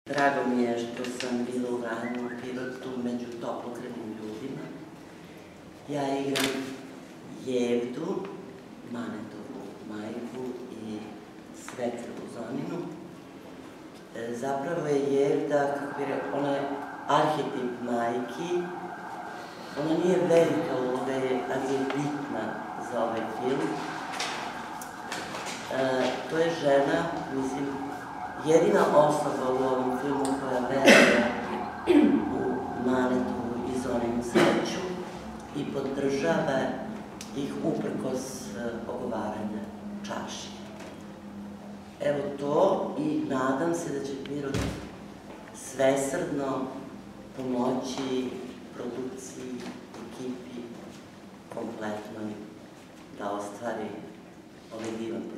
Drago mi je što sam bila u Vranju Pirotu među toplokrenim ljudima. Ja igram Jevdu, Manetovu majku i Svetlanu Zoninu. Zapravo je Jevda, kako je, ona je arhetip majki. Ona nije velika uloga, ali je bitna za ovaj film. To je žena, mislim, jedina osoba u ovom filmu koja veruje u Manetovu i Zoninu sreću i podržava ih uprkos ogovaranja čaši. Evo to i nadam se da će Pirot svesrdno pomoći produkciji, ekipi kompletnoj da ostvari ovaj divan projekt.